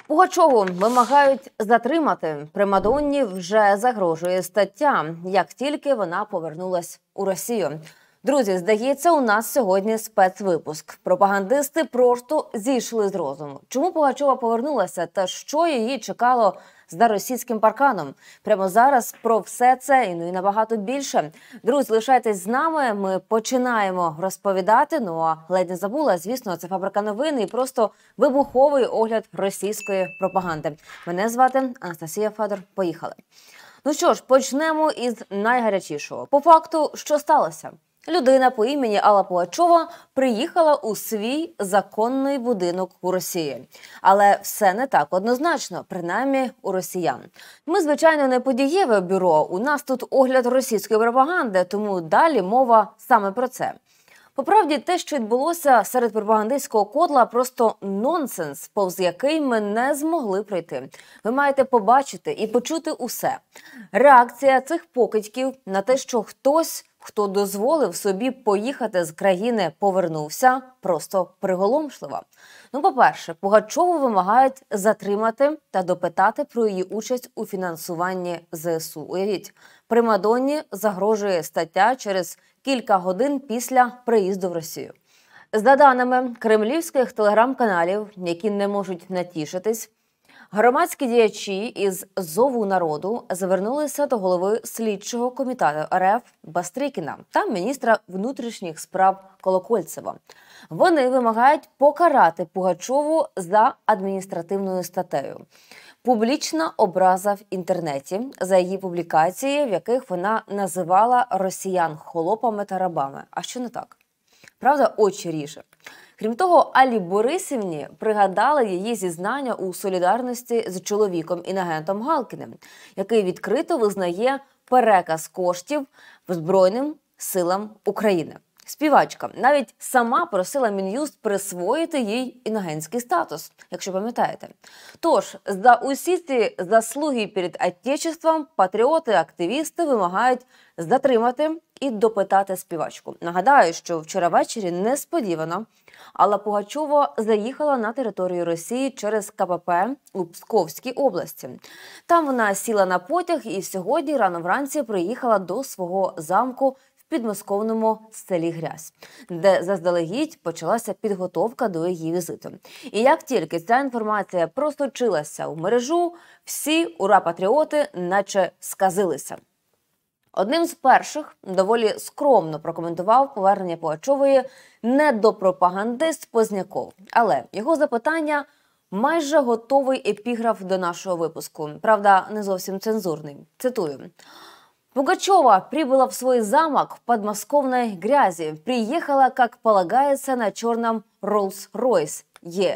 Пугачову вимагають затримати. Примадонні вже загрожує стаття, як тільки вона повернулась у Росію. Друзі, здається, у нас сьогодні спецвипуск. Пропагандисти просто зійшли з розуму. Чому Пугачова повернулася та що її чекало за російським парканом? Прямо зараз про все це і набагато більше. Друзі, лишайтесь з нами, ми починаємо розповідати. Ну а ледь не забула, звісно, це «Фабрика новин» і просто вибуховий огляд російської пропаганди. Мене звати Анастасія Федор. Поїхали. Ну що ж, почнемо із найгарячішого. По факту, що сталося? Людина по імені Алла Пугачова приїхала у свій законний будинок у Росії. Але все не так однозначно, принаймні у росіян. Ми, звичайно, не подієве бюро, у нас тут огляд російської пропаганди, тому далі мова саме про це. По правді, те, що відбулося серед пропагандистського котла, просто нонсенс, повз який ми не змогли пройти. Ви маєте побачити і почути усе. Реакція цих покидьків на те, що хтось, хто дозволив собі поїхати з країни, повернувся, просто приголомшлива. Ну, по-перше, Пугачову вимагають затримати та допитати про її участь у фінансуванні ЗСУ. Уявіть, примадонні загрожує стаття через кілька годин після приїзду в Росію. За даними кремлівських телеграм-каналів, які не можуть натішитись, громадські діячі із «Зову народу» звернулися до голови слідчого комітету РФ Бастрикіна та міністра внутрішніх справ Колокольцева. Вони вимагають покарати Пугачову за адміністративною статтею. Публічна образа в інтернеті за її публікації, в яких вона називала росіян холопами та рабами. А що не так? Правда, очі ріже. Крім того, Аллі Борисівні пригадали її зізнання у солідарності з чоловіком-інагентом Галкіним, який відкрито визнає переказ коштів Збройним силам України. Співачка навіть сама просила Мін'юст присвоїти їй інагентський статус, якщо пам'ятаєте. Тож, за усі ці заслуги перед Отечеством патріоти-активісти вимагають затримати і допитати співачку. Нагадаю, що вчора ввечері несподівано Алла Пугачова заїхала на територію Росії через КПП у Псковській області. Там вона сіла на потяг і сьогодні рано вранці приїхала до свого замку в підмосковному селі Грязь, де заздалегідь почалася підготовка до її візиту. І як тільки ця інформація просочилася у мережу, всі ура-патріоти наче сказилися. Одним з перших доволі скромно прокоментував повернення Пугачової недопропагандист Позняков. Але його запитання – майже готовий епіграф до нашого випуску. Правда, не зовсім цензурний. Цитую. «Пугачова прибыла в свой замок в подмосковной грязи. Приехала, как полагается, на черном Rolls-Royce Е.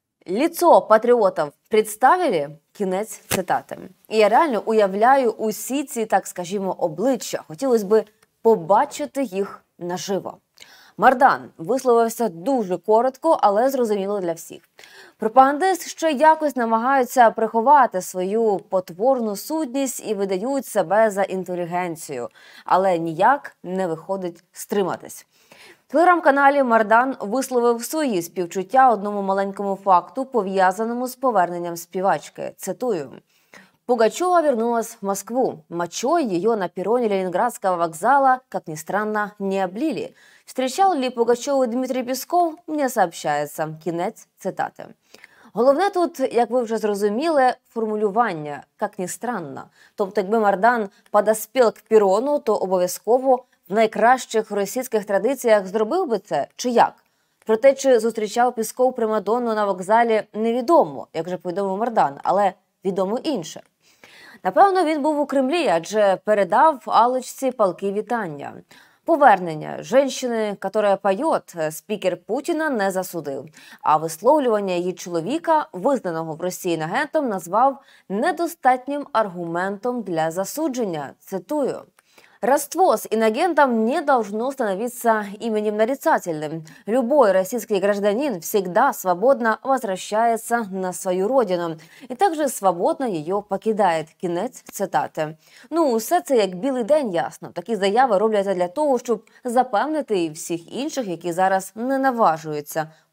Лицо патріотів представили?» Кінець цитати. І я реально уявляю усі ці, так скажімо, обличчя. Хотілося б побачити їх наживо. Мардан висловився дуже коротко, але зрозуміло для всіх. Пропагандисти ще якось намагаються приховати свою потворну сутність і видають себе за інтелігенцію, але ніяк не виходить стриматись. В телеграм-каналі Мардан висловив свої співчуття одному маленькому факту, пов'язаному з поверненням співачки. Цитую. «Пугачова вернулась в Москву. Мочой ее на перроне Ленинградского вокзала, как ни странно, не облили. Встречал ли Пугачову Дмитрий Песков, не сообщается». Кінець цитати. Головне тут, як ви вже зрозуміли, формулювання «как ни странно». Тобто, якби Мардан подоспів к перрону, то обов'язково в найкращих російських традиціях зробив би це, чи як? Про те, чи зустрічав Песков примадонну на вокзалі, невідомо, як вже повідомив Мардан, але відомо інше. Напевно, він був у Кремлі, адже передав Аллочці палки вітання. Повернення жінки, яка поє, спікер Путіна не засудив. А висловлювання її чоловіка, визнаного в Росії агентом, назвав недостатнім аргументом для засудження. Цитую. Родство с инагентом не должно становиться именем нарицательным. Любой российский гражданин всегда свободно возвращается на свою родину и также свободно ее покидает. Кінець цитати. Ну, все це як білий день ясно. Такі заяви робляться для того, щоб запевнити і всіх інших, які зараз не наважуються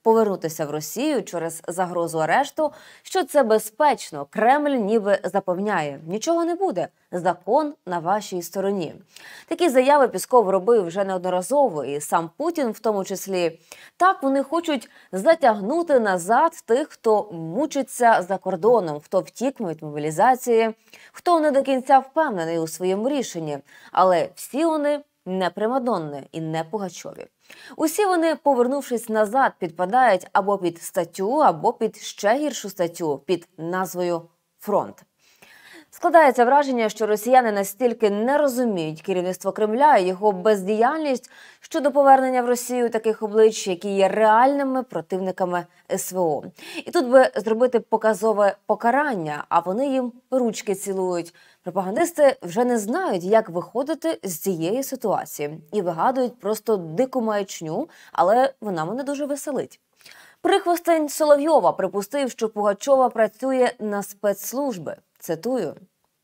повернутися в Росію через загрозу арешту, що це безпечно. Кремль ніби запевняє, нічого не буде, закон на вашій стороні. Такі заяви Пісков робив вже неодноразово, і сам Путін в тому числі. Так вони хочуть затягнути назад тих, хто мучиться за кордоном, хто втік від мобілізації, хто не до кінця впевнений у своєму рішенні. Але всі вони не Примадонни і не Пугачові. Усі вони, повернувшись назад, підпадають або під статтю, або під ще гіршу статтю, під назвою «Фронт». Складається враження, що росіяни настільки не розуміють керівництво Кремля і його бездіяльність щодо повернення в Росію таких облич, які є реальними противниками СВО. І тут би зробити показове покарання, а вони їм ручки цілують. Пропагандисти вже не знають, як виходити з цієї ситуації. І вигадують просто дику маячню, але вона мене дуже веселить. Прихвостень Соловйова припустив, що Пугачова працює на спецслужби. Цитую.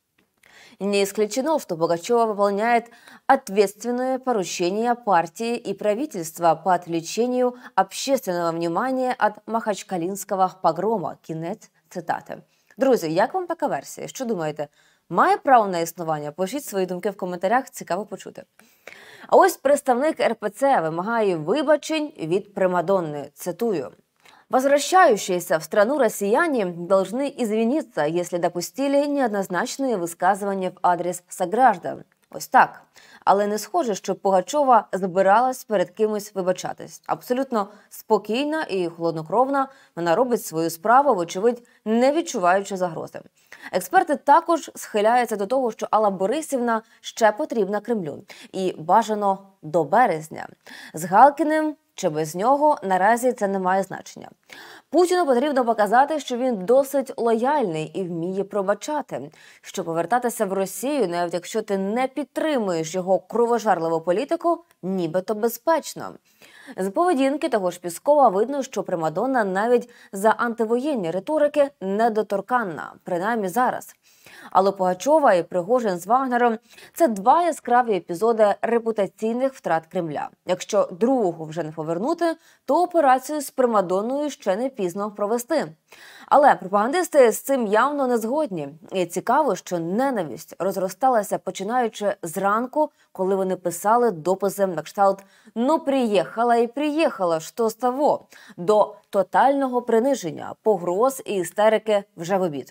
«Не исключено, что Пугачева выполняет ответственные поручения партии и правительства по отвлечению общественного внимания от махачкалинського погрома». Кінець цитати. Друзі, як вам така версія? Що думаєте? Має право на існування? Пишіть свої думки в коментарях, цікаво почути. А ось представник РПЦ вимагає вибачень від Примадонни. Цитую. «Возвращающиеся в страну россияне должны извиниться, если допустили неоднозначные высказывания в адрес сограждан». Ось так. Але не схоже, що Пугачова збиралась перед кимось вибачатись. Абсолютно спокійна і холоднокровна, вона робить свою справу, вочевидь, не відчуваючи загрози. Експерти також схиляються до того, що Алла Борисівна ще потрібна Кремлю. І бажано до березня. З Галкіним чи без нього наразі це не має значення. Путіну потрібно показати, що він досить лояльний і вміє пробачати. Що повертатися в Росію, навіть якщо ти не підтримуєш його кровожерливу політику, нібито безпечно. З поведінки того ж Піскова видно, що Примадонна навіть за антивоєнні риторики недоторканна, принаймні зараз. Але Пугачова і Пригожин з Вагнером – це два яскраві епізоди репутаційних втрат Кремля. Якщо другого вже не повернути, то операцію з Примадонною ще не пізно провести. Але пропагандисти з цим явно не згодні. І цікаво, що ненависть розросталася починаючи зранку, коли вони писали дописи на кшталт «Ну, приїхала і приїхала, що з того?» до тотального приниження, погроз і істерики вже в обід.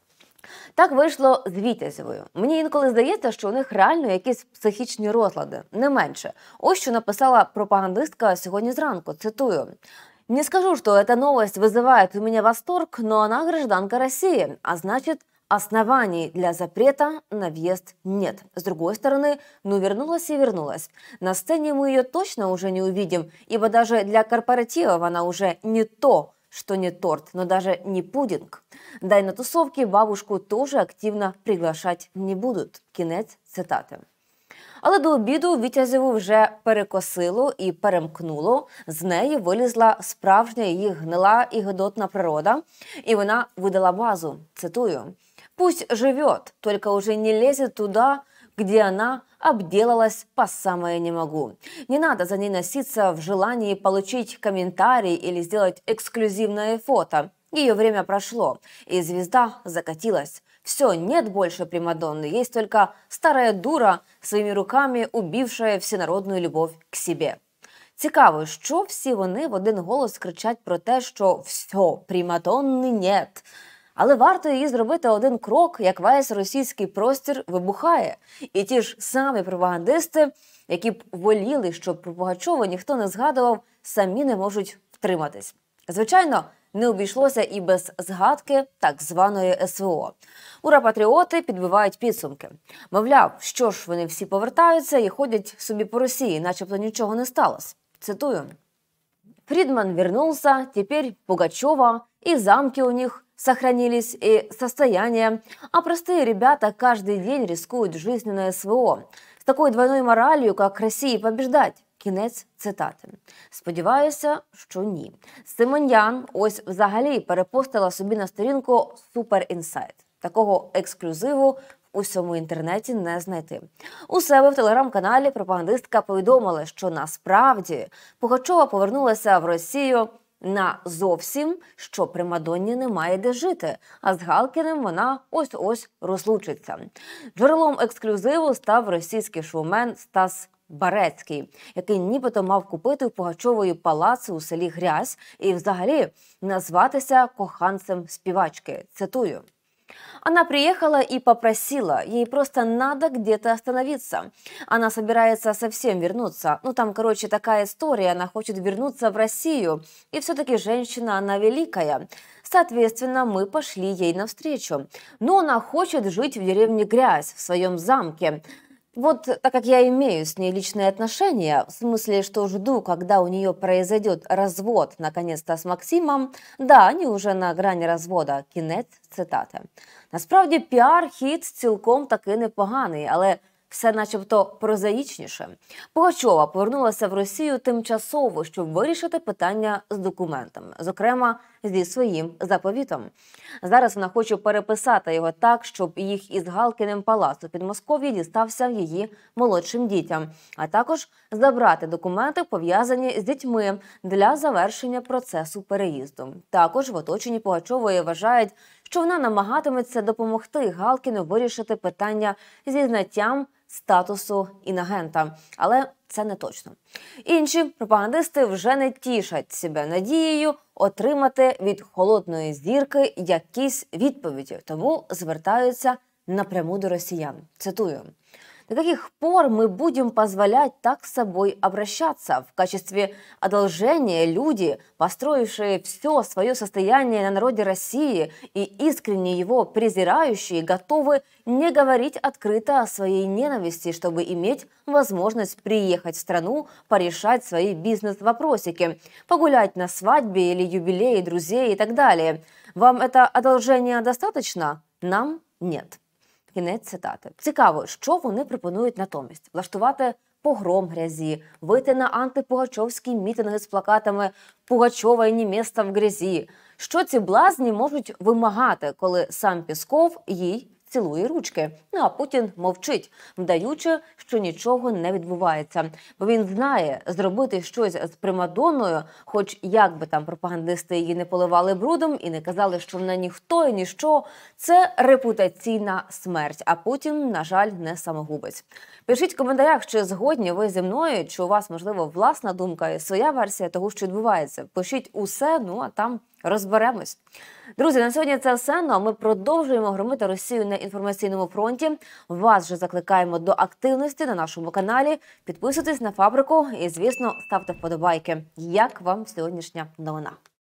Так вийшло з Вітязєвою. Мені інколи здається, що у них реально якісь психічні розлади, не менше. Ось що написала пропагандистка сьогодні зранку, цитую. «Не скажу, что эта новость вызывает у меня восторг, но она гражданка России, а значит, оснований для запрета на въезд нет. С другой стороны, ну вернулась и вернулась. На сцене мы ее точно уже не увидим, ибо даже для корпоративов она уже не то, что не торт, но даже не пудинг. Да и на тусовки бабушку тоже активно приглашать не будут». Кінець цитати. Але до обіду Вітязєву вже перекосило і перемкнуло. З неї вилізла справжня її гнила і гидотна природа. І вона видала базу. Цитую. «Пусть живет, только уже не лезет туда, где она обделалась по самое не могу. Не надо за ней носиться в желании получить комментарий или сделать эксклюзивное фото. Ее время прошло, и звезда закатилась. Все, нет больше Примадонны, есть только старая дура, своими руками убившая всенародную любовь к себе». Цікаво, що всі вони в один голос кричать про те, що «все, Примадонни нет». Але варто її зробити один крок, як весь російський простір вибухає. І ті ж самі пропагандисти, які б воліли, щоб про Пугачову ніхто не згадував, самі не можуть втриматись. Звичайно, не обійшлося і без згадки так званої СВО. Ура-патріоти підбивають підсумки. Мовляв, що ж вони всі повертаються і ходять собі по Росії, начебто нічого не сталося. Цитую. «Фридман вернулся, теперь Пугачева, и замки у них сохранились, и состояние. А простые ребята каждый день рискуют жизнью на СВО. С такой двойной моралью, как России побеждать». Кінець цитати. Сподіваюся, що ні. Симоньян ось взагалі перепостила собі на сторінку «Супер-інсайт». Такого ексклюзиву в усьому інтернеті не знайти. У себе в телеграм-каналі пропагандистка повідомила, що насправді Пугачова повернулася в Росію на зовсім, що Примадонні немає де жити, а з Галкіним вона ось-ось розлучиться. Джерелом ексклюзиву став російський шоумен Стас Барецький, який нібито мав купити у Пугачової палаци у селі Грязь і взагалі назватися коханцем співачки. Цитую. Она приехала и попросила, ей просто надо где-то остановиться. Она собирается совсем вернуться. Ну, там, короче, такая история, она хочет вернуться в Россию. И все-таки женщина, она великая. Соответственно, мы пошли ей навстречу. Но она хочет жить в деревне Грязь, в своем замке. Вот так как я имею с ней личные отношения, в смысле, что жду, когда у нее произойдет развод наконец-то с Максимом, да, они уже на грані развода. Кінець цитати. Насправді, піар-хід цілком таки непоганий, але все начебто прозаїчніше. Пугачова повернулася в Росію тимчасово, щоб вирішити питання з документами, зокрема зі своїм заповітом. Зараз вона хоче переписати його так, щоб їх із Галкіним палац у Підмосков'ї дістався її молодшим дітям, а також забрати документи, пов'язані з дітьми, для завершення процесу переїзду. Також в оточенні Пугачової вважають, що вона намагатиметься допомогти Галкіну вирішити питання зі зняттям статусу інагента. Але це не точно. Інші пропагандисти вже не тішать себе надією отримати від холодної зірки якісь відповіді, тому звертаються напряму до росіян. Цитую. До каких пор мы будем позволять так с собой обращаться? В качестве одолжения люди, построившие все свое состояние на народе России и искренне его презирающие, готовы не говорить открыто о своей ненависти, чтобы иметь возможность приехать в страну, порешать свои бизнес-вопросики, погулять на свадьбе или юбилее друзей и так далее. Вам это одолжение достаточно? Нам нет. Кінець цитати. Цікаво, що вони пропонують натомість? Влаштувати погром Грязі, вийти на антипугачовські мітинги з плакатами «Пугачова не місце в грязі». Що ці блазні можуть вимагати, коли сам Пісков їй цілує ручки? Ну а Путін мовчить, вдаючи, що нічого не відбувається. Бо він знає, зробити щось з Примадонною, хоч як би там пропагандисти її не поливали брудом і не казали, що вона ніхто і ніщо, це репутаційна смерть. А Путін, на жаль, не самогубець. Пишіть в коментарях, чи згодні ви зі мною, чи у вас, можливо, власна думка і своя версія того, що відбувається. Пишіть усе, ну а там розберемось. Друзі, на сьогодні це все. Ну а ми продовжуємо громити Росію на інформаційному фронті. Вас же закликаємо до активності на нашому каналі. Підписуйтесь на фабрику і, звісно, ставте вподобайки. Як вам сьогоднішня новина?